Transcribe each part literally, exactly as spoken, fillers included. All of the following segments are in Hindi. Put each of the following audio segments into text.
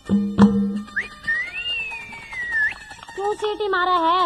क्यों सीटी मारा है?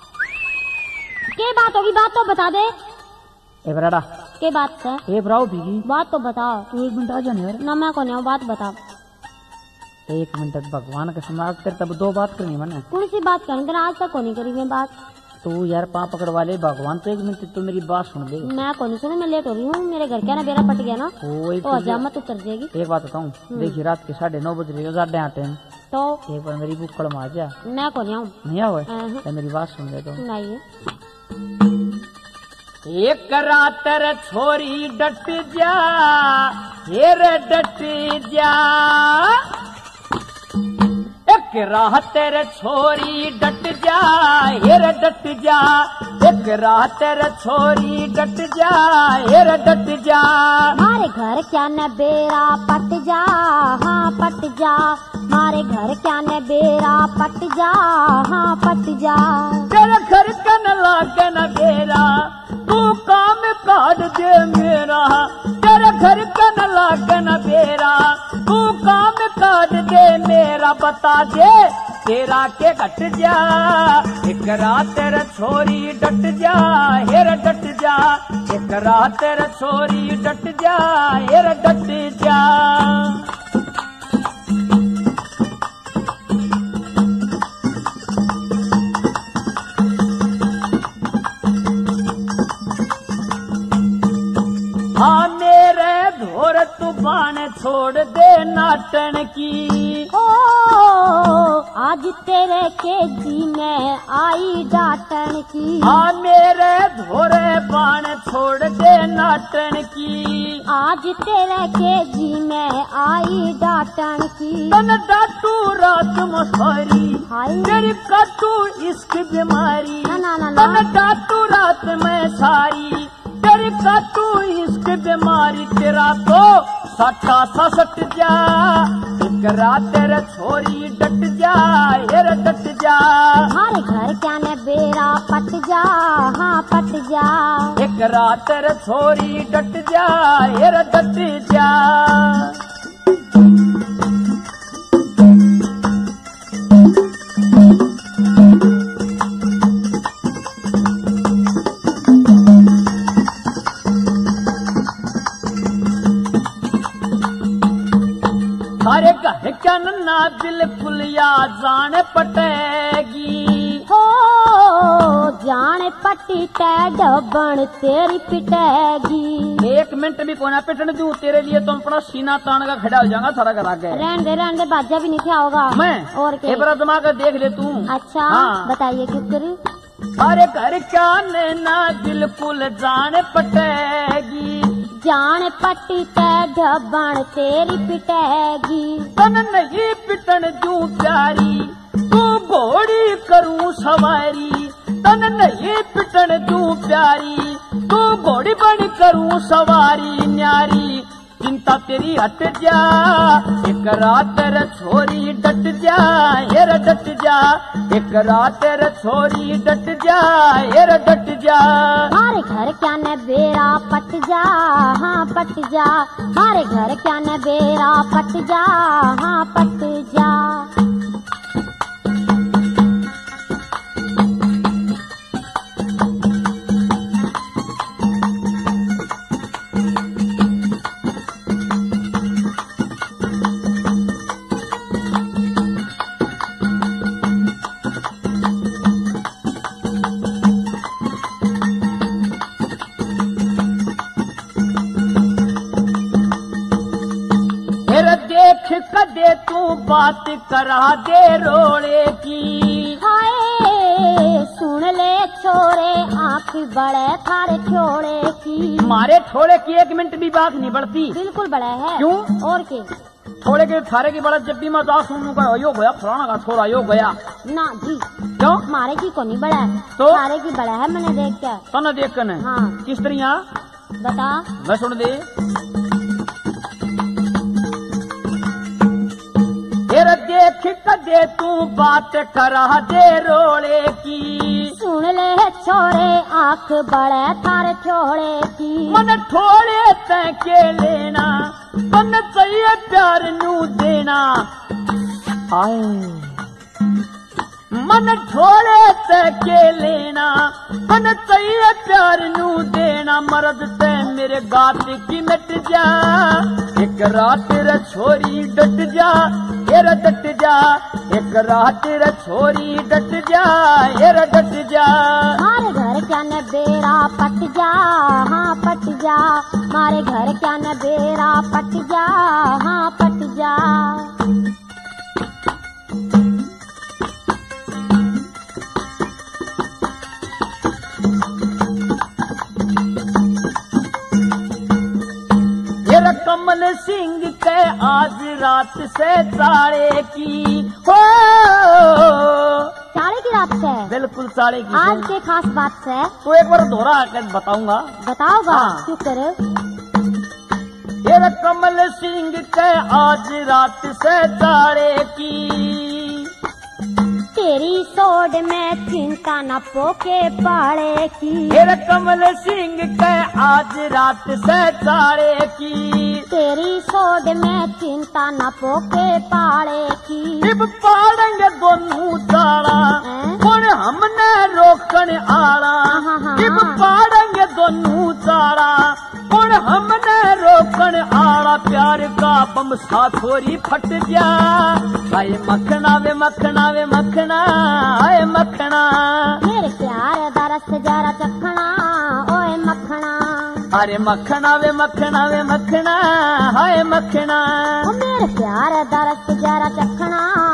के बात होगी? बात तो बता दे। ए बराड़ा के बात है? ए ब्राओ भीगी बात तो बता। तू एक मिनट आ जाने यार। ना मैं कौन हूँ, बात बता। एक मिनट भगवान के समाज कर तब दो बात करनी मैंने। कौन सी बात करनी? तेरा आज तक कौन करी मैं बात। तू यार पाँव पकड़ वाले भगवान, तो एक मिनट तू मेरी बात सुन ले। मैं कौन सुन, मैं लेट हो रही हूँ। मेरे घर क्या ना बेरा पट गया ना, तो हजामत उतर जाएगी। एक बात बताऊँ, देखिए रात के साढ़े नौ बज रही है, साढ़े आठ टाइम, तो एक बार मेरी बुक कड़म आ जा। मैं कौन आऊँ? नहीं आओ मेरी बात सुन ले तो। सुनाइए। एक रात रे छोरी डट जा, ये रे डट जा। एक रात रे छोरी डट जा, ये रे डट जा। एक रात रे छोरी डट जा, ये रे डट जा। मारे घर क्या न बेरा पट जा, हाँ पट जा। मारे घर क्या न बेरा पट जा, हाँ पट जा। तेरे घर का न लागे न बेरा, तू काम काट दे मेरा। तेरे घर का न लागे न बेरा, तू काम काट दे मेरा। बता दे तेरा के घट जा। एक रात तेरे छोरी डट जा, हेर डट जा। एक रात तेरे छोरी डट जा, हेर डट जा। हाँ मेरे धोर तू बाण छोड़ दे नाटन की। ओ आज तेरे के जी में आई डाटन की। हाँ मेरे धोरे बाण छोड़ दे नाटन की। आज तेरे के जी में आई डाटन की। तन डाटू रात मसारी, तेरी काटू इश्क बीमारी। ना ना ना ना। तन डाटू रात में सारी, तेरी काटू इश्क बीमारी। तेरा तो सट्टा सा सट जा। एक रात तेरे छोरी डट जा, हेर डट जा। हमारे घर क्या न बेरा पट जा, हाँ पट जा। एक रात तेरे छोरी डट जा, हेर डट जा। सारे घर क्या नन्ना बिल्कुल या जान पटेगी। हो जान पट्टी डबन तेरी पिटेगी। एक मिनट भी कोना पिटने दूं तेरे लिए, तुम अपना सीना तान का खड़ा हो जाएगा सारा घर आगे। रहने दे रहने दे, बाजा भी नहीं क्या होगा। मैं और क्या? बड़ा दिमाग देख ले तू। अच्छा हाँ। बताइए किस करी। सारे घर क्या नन्ना बिल्कुल जान पटेगी। जान पट्टी डबन तेरी पिटेगी। तन नहीं पिटन दूं प्यारी, तू घोड़ी करूं सवारी। तन नहीं पिटन दूं प्यारी, तू घोड़ी बन करूं सवारी। न्यारी चिंता तेरी हट जा। एक रात तेरे छोरी डट जा, हेर डट जा। एक रात तेरे छोरी डट जा, हेर डट जा। मारे घर क्या न बेरा पट जा, हाँ पट जा। मारे घर क्या न बेरा पट जा, हाँ पट जा। कदे तू बात करा दे रोड़े की। हाय सुन ले छोरे आँख बड़े थारे छोड़े की। मारे थोड़े की एक मिनट भी बात नहीं बढ़ती। बिल्कुल बड़ा है। क्यों? और के थोड़े के थारे की बड़ा जब भी मैं दास सुनू का यो गया फलाना का छोरा यो गया ना जी। क्यों? मारे की को नहीं बड़ा है तो मारे की बड़ा है। मैंने देख क्या तो न देख कर। हाँ किस तरह बता। मैं सुन दे। देख कदे तू बात करा दे रोड़े की। सुन ले छोरे आँख बड़े थारे छोड़े की। मन थोड़े तय के लेना, मन चाहिए प्यार नू देना। आए मन ढोले ते के लेना मन चाहिए प्यार नू देना मर्द ते मेरे गात की मिट जा एक रात रे छोरी डट जा हेर डट जा एक रात रे छोरी डट जा हेर डट जा मारे घर क्या न बेरा पट जा हाँ पट जा मारे घर क्या न बेरा पट जा हाँ पट जा कमल सिंह के आज रात से साढ़े की हो साढ़े की रात से बिल्कुल साढ़े की आज के खास बात से तो एक बार दोहरा कर बताऊंगा बताओगा हाँ। क्यों करे ये कमल सिंह के आज रात से साढ़े की तेरी सोड में चिंता न पोके पाड़े की ये कमल सिंह के आज रात से साढ़े की तेरी सोड में चिंता न पोके पाड़े की जब पाड़ेंगे दोनों ताड़ा हैं? कौन हमने रोकने आड़ा हाँ, हाँ, जब हाँ। पाड़ेंगे दोनों ताड़ा कौन हमने रोकने आड़ा प्यार का बम साथोरी फट जा आए मखना वे मखना वे मखना आए मखना मेरे प्यार दा रस जरा चखना ओए मखना अरे मखना वे मखना वे मखना हाय मखना ओ मेरे प्यार दा रस जरा चखना